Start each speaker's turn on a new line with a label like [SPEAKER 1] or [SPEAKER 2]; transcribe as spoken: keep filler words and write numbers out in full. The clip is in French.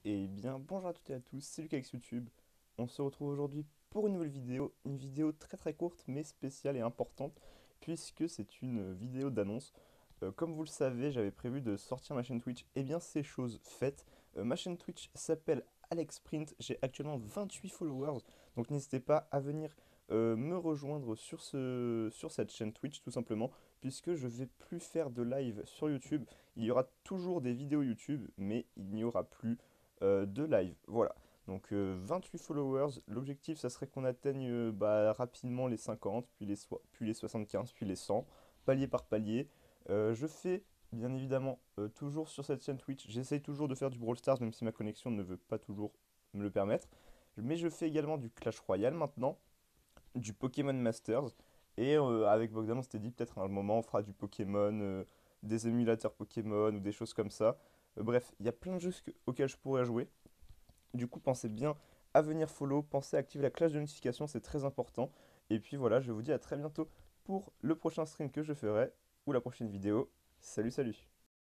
[SPEAKER 1] Et bien bonjour à toutes et à tous, c'est Lucas avec YouTube. On se retrouve aujourd'hui pour une nouvelle vidéo, une vidéo très très courte mais spéciale et importante puisque c'est une vidéo d'annonce. Euh, comme vous le savez, j'avais prévu de sortir ma chaîne Twitch, et bien c'est chose faite. Euh, ma chaîne Twitch s'appelle AlexPrint, j'ai actuellement vingt-huit followers, donc n'hésitez pas à venir euh, me rejoindre sur, ce, sur cette chaîne Twitch tout simplement, puisque je vais plus faire de live sur YouTube. Il y aura toujours des vidéos YouTube, mais il n'y aura plus euh, de live. Voilà. Donc euh, vingt-huit followers. L'objectif, ça serait qu'on atteigne euh, bah, rapidement les cinquante, puis les, soi- puis les soixante-quinze, puis les cent, palier par palier. Euh, je fais bien évidemment euh, toujours sur cette chaîne Twitch. J'essaye toujours de faire du Brawl Stars, même si ma connexion ne veut pas toujours me le permettre. Mais je fais également du Clash Royale maintenant, du Pokémon Masters. Et euh, avec Bogdan, on s'était dit peut-être à un moment on fera du Pokémon, euh, des émulateurs Pokémon ou des choses comme ça. Euh, bref, il y a plein de jeux que- auxquels je pourrais jouer. Du coup, pensez bien à venir follow, pensez à activer la cloche de notification, c'est très important. Et puis voilà, je vous dis à très bientôt pour le prochain stream que je ferai ou la prochaine vidéo. Salut, salut!